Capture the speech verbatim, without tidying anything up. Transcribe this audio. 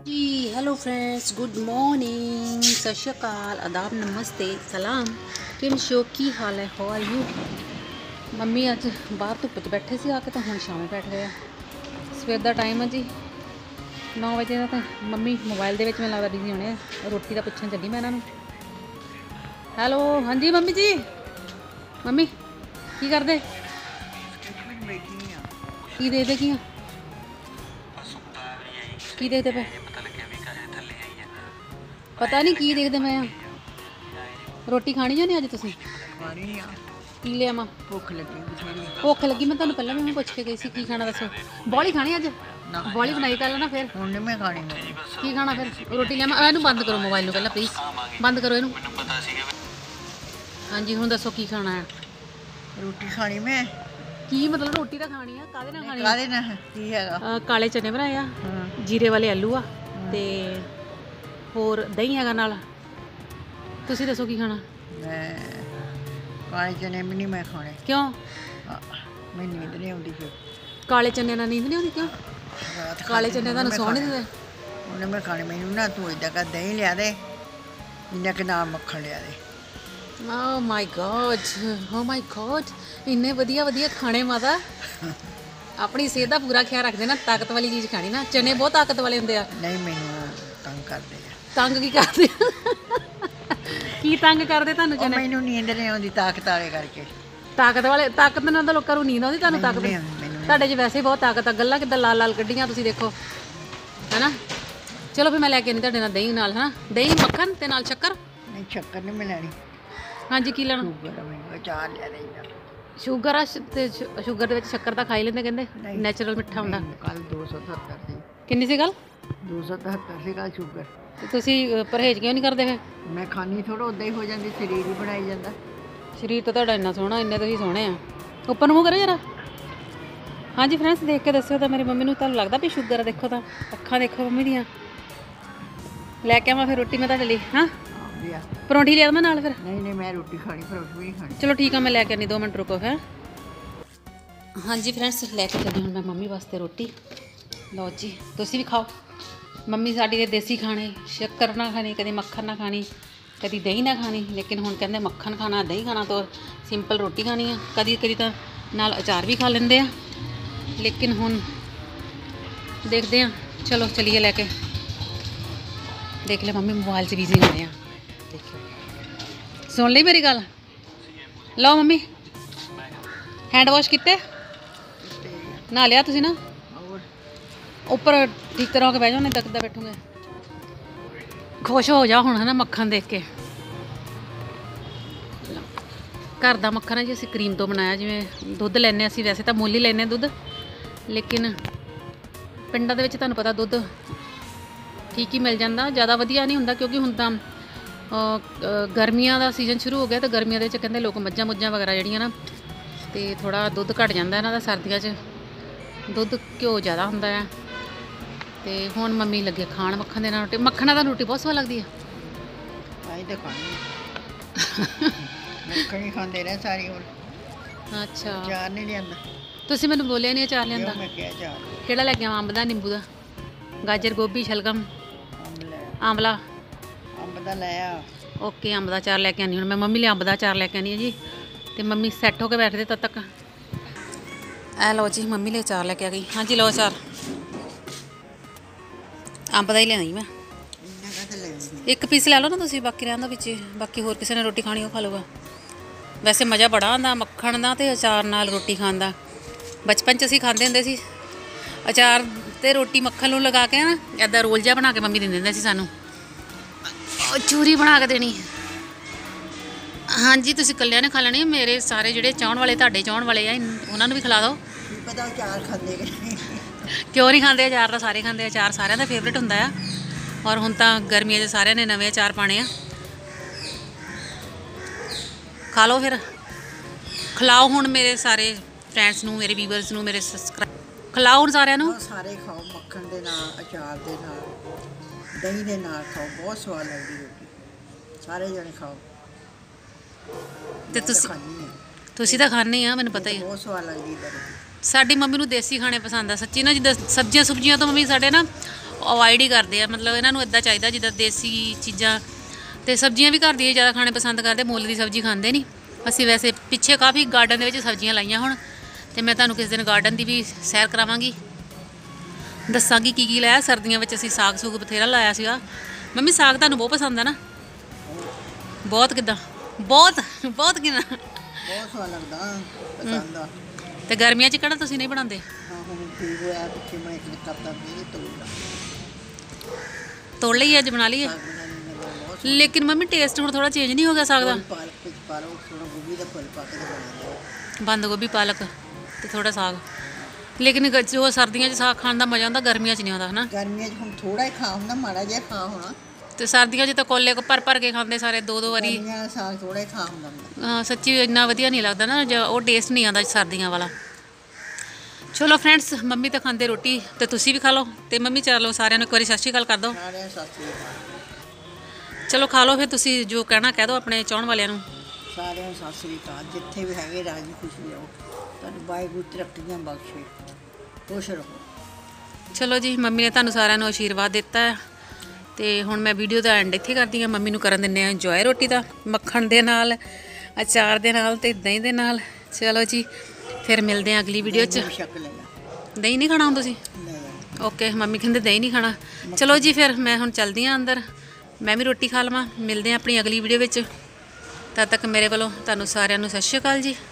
जी hello friends, good morning, सत श्री अकाल, आदाब, नमस्ते, सलाम। किन शो की हाल है, हाउ आर यू। मम्मी अज बाहर धुप्प च बैठे से आके, तो हम शाम बैठ गए। सवेर का टाइम है जी नौ बजे का। तो मम्मी मोबाइल के मैं लगता बिजी होने, रोटी का पुछन चली मैं इन्होंने। हैलो, हाँ जी मम्मी जी। मम्मी की करते, की देखते की की देखते पे, पता नहीं की देखते मैं। रोटी खानी जानी अज तुसीं? की लिया मां? भुख लगी भुख लगी मैं तुहानूं पहलां भी पुछ के गई सी की खाना, दसो। बॉली खानी अज? बॉली बनाई कल ना, फिर हुण नहीं मैं खानी। की खाना फिर? रोटी लिया। इहनूं बंद करो मोबाइल नूं पहलां प्लीज़, बंद करो इहनूं। हाँ जी, हुण दसो की खाना है? रोटी खानी मैं। की मतलब रोटी तो खानी है, काहदे नाल खानी? काहदे नाल की हैगा? काले चने बनाए आ, जीरे वाले आलू आ, ते होर दही हैगा नाल। तुसीं दसो की खाना? मैं काले चने भी नहीं मैं खाने। क्यों? मैं नींद नहीं आती फिर। काले चने नाल नींद नहीं आती क्यों? काले चने तुहानूं सौ नहीं दिंदे? उन्हें मैं खाने, मैनू ना तू इदा कर दही लिया दे, इन्ना के नाल मक्खन लिया दे। Oh my god, oh my god, इन्ने वधिया वधिया खाने माता। अपनी सेहत का पूरा ख्याल रखते ना, ताकत वाली चीज़ खानी ना। चने बहुत ताकत वाले होंगे आ। नहीं, मैनू तंग करते हैं। तंग की करते? की तंग करते तुहानूं चने? मैनू नींद नहीं आती ताकत वाले करके। ताकत वाले, ताकत नाल तो लोकां नूं नींद आउंदी, तुहानूं ताकत? तुहाडे च वैसे ही बहुत ताकत आ, गल्लां किद्दां लाल लाल कड्डियां तुसीं देखो, है ना। चलो फिर मैं लैके आनी तुहाडे नाल दही नाल, है ना, दही मक्खन ते नाल शक्कर। नहीं शक्कर नहीं मैं लैनी। हाँ जी, की लेना? शुगर मैनू अचार लिया दे। शुगर आ ते शुगर दे विच शक्कर तां खाई लैंदे, कहंदे नैचुरल मिठा हुंदा। कल दो सौ सत्तर सी। किन्नी सी कल? दो सौ तिहत्तर सी कल शुगर। ते तुसीं परहेज क्यों नहीं करदे फिर? मैं खानी थोड़ा उदा ही हो जाती, शरीर ही बनाई जाता। शरीर तो तुहाडा इन्ना सोहना, इन्ने तुसीं सोहणे आ। उपर मूँह करो जरा। हाँ जी फ्रेंड्स, देख के दस्सिओ तो मेरी मम्मी नूं तुहानूं लगदा भी शुगर आ? देखो तो अक्खां देखो मम्मी दियां। लैके आवां फिर रोटी मैं तुहाडे लई? हाँ, परौंठी लिया मैं नाल फिर? नहीं नहीं मैं रोटी खानी, परोठी भी नहीं खानी। चलो ठीक है, मैं लैके आनी, दो मिनट रुको है। हाँ जी फ्रेंड्स, लैके चली हूँ मैं मम्मी वास्ते रोटी। लो जी, तुसीं भी खाओ। मम्मी साडी दे देसी खाने, शक्कर ना खानी, कभी मक्खन ना खानी, कभी दही ना खानी, लेकिन हुण कहंदे मक्खन खाना, दही खाना, तो सिंपल रोटी खानी है। कभी कभी तो नाल अचार भी खा लेंदे आ, लेकिन हुण देखते हैं। चलो चलिए लैके। देख ले मम्मी मोबाइल च बिजी होने, देखियो। सुन ली मेरी गल? लो मम्मी, हैंड वॉश किते? नहा लिया तुसीं ना? ऊपर ठीक तरह होके बैठ जाओ, नहीं तकदा बैठोगे। खुश हो जाओ हुण, है ना, मक्खन देख के। घर का मक्खन है जी, असीं क्रीम तो बनाया। जिवें दुੱਧ लैने असीं, वैसे तो मुੱਲ ही लैने दुੱਧ, लेकिन पिंडां दे विच तुहानूं पता दुੱਧ ठीक ही मिल जाता, ज़्यादा वधिया नहीं हुंदा, क्योंकि हुण तां गर्मियां का सीजन शुरू हो गया। तो गर्मियां दे विच कहंदे लोक मੱਝਾਂ मुੱਝਾਂ वगैरह जिहड़ियां ना, तो थोड़ा दुੱਧ घट जाता इन्हां दा। सर्दियां च दुੱਧ घ्यो ज़्यादा हुंदा है। तो हुण मम्मी लगे खाण मक्खन दे नाल रोटी। मक्खना दा रोटी बहुत स्वाद लगदी है। आई तो खानी मक्खन ही खांदे रहे सारी उम्र। अच्छा, अचार नहीं लियांदा? तुसीं मैनूं बोलिया नहीं अचार लियांदा। मैं क्या अचार किहड़ा लैके आवां? अंब दा, नींबू दा, गाजर, गोभी, शलगम, अंब ले आंवला? अंब दा लाया। ओके, अंब दा अचार लैके आनी। हुण मैं मम्मी लिए अंब दा अचार लैके आनी है जी। तो मम्मी सैट होकर बैठते तद तक। ए लो जी, मम्मी लिए अचार लैके आ गई। हाँ जी, लो अचार। अंब दा ही लियाई मैं। एक पीस लै लो ना तुसीं, बाकी रहन दो विच, बाकी होर किसी ने रोटी खानी वो खा लूगा। वैसे मज़ा बड़ा आंदा मक्खन दा ते अचार नाल रोटी खाण दा। बचपन च असीं खांदे हुंदे सी अचार ते रोटी मक्खन नूं लगा के ना, इदां रोल जिहा बना के मम्मी दिंदे हुंदे सी सानूं, चूरी बना के देनी। हाँ जी, तुसीं कल्लियां ने खा लैनी, मेरे सारे जिहड़े चाहण वाले, तुहाडे चाहण वाले आ, उन्हां नूं भी खिला दो। पता अचार खांदे क्यों नहीं खाते? अचार तो सारे खाते, अचार सारिਆਂ ਦਾ फेवरेट ਹੁੰਦਾ ਆ। और हुण तां गर्मियां 'च सारिਆਂ ने नਵੇਂ अचार पाने आ। खा लो फिर, खिलाओ हुण मेरे सारे फ्रेंड्स नूं, मेरे व्यूअर्स नूं, मेरे सबसक्राइब, खिलाओ हुण सारिਆਂ नूं। सारे खाओ मक्खन दे नाल, अचार दे नाल, दही दे नाल खाओ, बहुत स्वाद लगदी रोटी। सारे जने खाओ। ते तुसीं तुसीं तां खाने ही आ, मैनूं पता ही है। बहुत स्वाद लगदी रोटी। साडी मम्मी नूं देसी खाने पसंद आ सच्ची ना। जिद्दां सब्जियां सुब्जियां तो मम्मी साडे ना ਅਵੋਇਡ ਹੀ ਕਰਦੇ ਆ। ਮਤਲਬ ਇਹਨਾਂ ਨੂੰ ਇੱਦਾਂ ਚਾਹੀਦਾ ਜਿੱਦਾਂ ਦੇਸੀ ਚੀਜ਼ਾਂ, ਅਤੇ ਸਬਜ਼ੀਆਂ ਵੀ ਘਰ ਦੀਆਂ ਜ਼ਿਆਦਾ ਖਾਣੇ ਪਸੰਦ ਕਰਦੇ, ਮੁੱਲ ਦੀ ਸਬਜ਼ੀ ਖਾਂਦੇ ਨਹੀਂ। ਅਸੀਂ ਵੈਸੇ ਪਿੱਛੇ ਕਾਫੀ ਗਾਰਡਨ ਦੇ ਵਿੱਚ ਸਬਜ਼ੀਆਂ ਲਾਈਆਂ ਹੁਣ, ਅਤੇ ਮੈਂ ਤੁਹਾਨੂੰ ਕਿਸੇ ਦਿਨ ਗਾਰਡਨ ਦੀ ਵੀ ਸੈਰ ਕਰਾਵਾਂਗੀ, ਦੱਸਾਂਗੀ ਕੀ ਕੀ ਲਾਇਆ। ਸਰਦੀਆਂ ਵਿੱਚ ਅਸੀਂ ਸਾਗ ਸੂਗ ਬਥੇਰਾ ਲਾਇਆ ਸੀਗਾ। ਮੰਮੀ ਸਾਗ ਤੁਹਾਨੂੰ ਬਹੁਤ ਪਸੰਦ ਆ ਨਾ? ਬਹੁਤ ਕਿੱਦਾਂ? ਬਹੁਤ ਬਹੁਤ ਕਿੰਨਾ? ਬਹੁਤ ਸਵਾਦ ਲੱਗਦਾ, ਪਸੰਦ ਆ। ਅਤੇ ਗਰਮੀਆਂ 'ਚ ਕਿਹੜਾ ਤੁਸੀਂ ਨਹੀਂ ਬਣਾਉਂਦੇ? ਹਾਂ ਹੁਣ ਠੀਕ ਹੋਇਆ, ਪਿੱਛੇ ਮੈਂ ਇੱਕ ਕੱਪ ਦਾ ਨਹੀਂ ਤੋੜਦਾ, ਤੋੜ ਲਈ ਅੱਜ ਬਣਾ ਲਈਏ। ਸਾਗ ਬਣਾਉਣੀ ਮੇਰਾ ਬਹੁਤ ਲੇਕਿਨ ਮੰਮੀ ਟੇਸਟ ਹੁਣ ਥੋੜਾ ਚੇਂਜ ਨਹੀਂ ਹੋ ਗਿਆ ਸਾਗ ਦਾ? ਸਵਾਦ। ਪਾਲਕ ਵਿੱਚ ਪਾ ਲਓ, ਥੋੜਾ ਗੋਭੀ ਦਾ ਫੁੱਲ ਪਾ ਕੇ ਤੇ ਬਣਾ ਲਓ। ਬੰਦ ਗੋਭੀ, ਪਾਲਕ ਅਤੇ ਥੋੜਾ ਸਾਗ। ਲੇਕਿਨ ਗ- ਜੋ ਸਰਦੀਆਂ 'ਚ ਸਾਗ ਖਾਣ ਦਾ ਮਜ਼ਾ ਆਉਂਦਾ, ਗਰਮੀਆਂ 'ਚ ਨਹੀਂ ਆਉਂਦਾ ਹੈ ਨਾ। ਗਰਮੀਆਂ 'ਚ ਹੁਣ ਥੋੜਾ ਹੀ ਖਾ ਹੁੰਦਾ, ਮਾੜਾ ਜਿਹਾ ਖਾ ਹੋਣਾ। ਅਤੇ ਸਰਦੀਆਂ 'ਚ ਤਾਂ ਕੋਲੇ ਕੋ ਭਰ ਭਰ ਕੇ ਖਾਂਦੇ ਸਾਰੇ, ਦੋ ਦੋ ਵਾਰੀ। ਗਰਮੀਆਂ ਦਾ ਸਾਗ ਥੋੜਾ ਹੀ ਖਾ ਹੁੰਦਾ ਹੁੰਦਾ। ਹਾਂ, ਸੱਚੀ ਇੰਨਾ ਵਧੀਆ ਨਹੀਂ ਲੱਗਦਾ ਨਾ, ਜਾਂ ਉਹ ਟੇਸਟ ਨਹੀਂ ਆਉਂਦਾ ਸਰਦੀਆਂ ਵਾਲਾ। ਚਲੋ ਫਰੈਂਡਸ, ਮੰਮੀ ਤਾਂ ਖਾਂਦੇ ਰੋਟੀ, ਅਤੇ ਤੁਸੀਂ ਵੀ ਖਾ ਲਓ। ਅਤੇ ਮੰਮੀ ਚਲੋ ਸਾਰਿਆਂ ਨੂੰ ਇੱਕ ਵਾਰੀ ਸਤਿ ਸ਼੍ਰੀ ਅਕਾਲ ਕਰ ਦਿਓ। ਸਾਰਿਆਂ ਨੂੰ ਸਤਿ ਸ਼੍ਰੀ ਅਕਾਲ। ਚਲੋ ਖਾ ਲਓ ਫਿਰ, ਤੁਸੀਂ ਜੋ ਕਹਿਣਾ ਕਹਿ ਦਿਓ ਆਪਣੇ ਚਾਹਣ ਵਾਲਿਆਂ ਨੂੰ। ਸਾਰਿਆਂ ਨੂੰ ਸਤਿ ਸ਼੍ਰੀ ਅਕਾਲ। ਜਿੱਥੇ ਵੀ ਹੈਗੇ ਰਾਜੀ ਖੁਸ਼ੀ ਰਹੋ, ਤੁਹਾਨੂੰ ਵਾਹਿਗੁਰੂ ਤਰੱਕੀਆਂ ਬਖਸ਼ੇ, ਖੁਸ਼ ਰਹੋ। ਚਲੋ ਜੀ, ਮੰਮੀ ਨੇ ਤੁਹਾਨੂੰ ਸਾਰਿਆਂ ਨੂੰ ਆਸ਼ੀਰਵਾਦ ਦਿੱਤਾ ਹੈ, ਅਤੇ ਹੁਣ ਮੈਂ ਵੀਡੀਓ ਦਾ ਐਂਡ ਇੱਥੇ ਕਰਦੀ ਹਾਂ। ਮੰਮੀ ਨੂੰ ਕਰਨ ਦਿੰਦੇ ਹਾਂ ਇੰਜੋਏ ਰੋਟੀ ਦਾ, ਮੱਖਣ ਦੇ ਨਾਲ, ਅਚਾਰ ਦੇ ਨਾਲ ਅਤੇ ਦਹੀਂ ਦੇ ਨਾਲ। ਚਲੋ ਜੀ, ਫਿਰ ਮਿਲਦੇ ਹਾਂ ਅਗਲੀ ਵੀਡੀਓ 'ਚ। ਸ਼ੱਕ ਲੈ ਲਾ, ਦਹੀਂ ਨਹੀਂ ਖਾਣਾ ਹੁਣ ਤੁਸੀਂ? ਲੈ ਲਾ। ਓਕੇ, ਮੰਮੀ ਕਹਿੰਦੇ ਦਹੀਂ ਨਹੀਂ ਖਾਣਾ। ਚਲੋ ਜੀ, ਫਿਰ ਮੈਂ ਹੁਣ ਚੱਲਦੀ ਹਾਂ ਅੰਦਰ, ਮੈਂ ਵੀ ਰੋਟੀ ਖਾ ਲਵਾਂ। ਮਿਲਦੇ ਹਾਂ ਆਪਣੀ ਅਗਲੀ ਵੀਡੀਓ ਵਿੱਚ। ਤਦ ਤੱਕ ਮੇਰੇ ਵੱਲੋਂ ਤੁਹਾਨੂੰ ਸਾਰਿਆਂ ਨੂੰ ਸਤਿ ਸ਼੍ਰੀ ਅਕਾਲ ਜੀ।